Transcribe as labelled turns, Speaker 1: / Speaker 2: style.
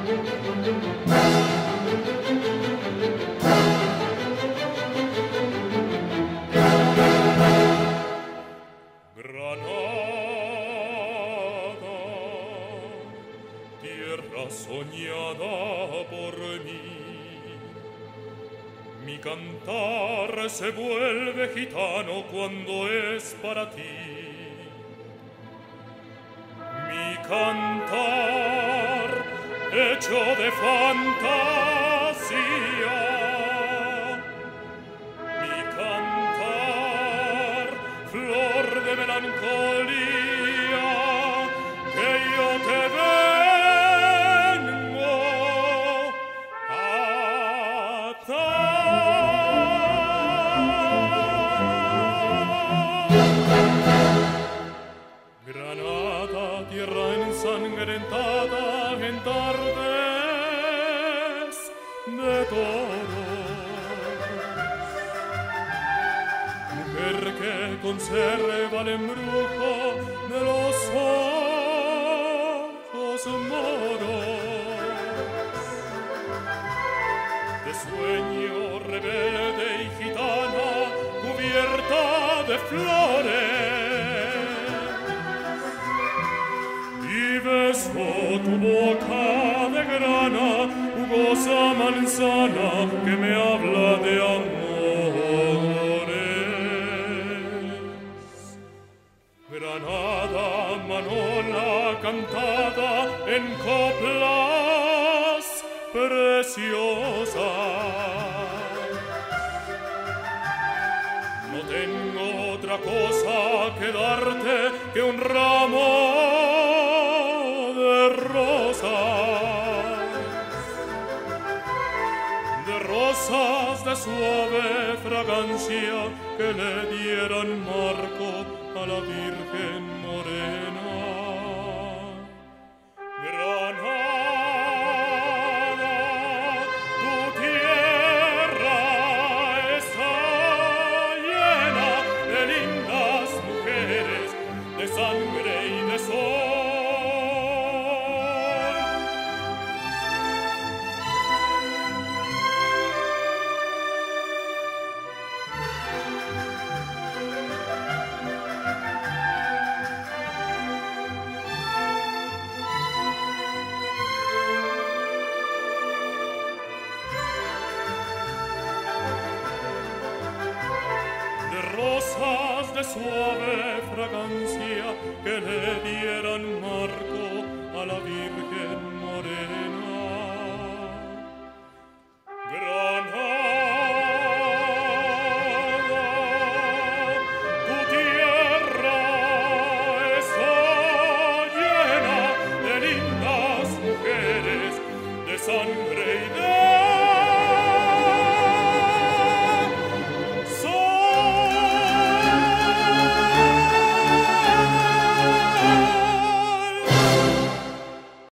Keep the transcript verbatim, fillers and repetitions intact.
Speaker 1: Soñada por mí, mi cantar se vuelve gitano cuando es para ti. Mi cantar hecho de fantasía, mi cantar flor de melancolía, que yo te veo Granada, tierra ensangrentada en tardes de toros, mujer que conserva el embrujo de los ojos moros, de sueño rebelde y gitana cubierta de flores. Beso tu boca de grana, jugosa manzana que me habla de amores. Granada, manola cantada en coplas preciosas. No tengo otra cosa que darte que un ramo de rosas de suave fragancia que le dieran marco a la Virgen morena. Granada, tu tierra está llena de lindas mujeres, de sangre y de sol. Rosas de suave fragancia que le dieran marco a la vida.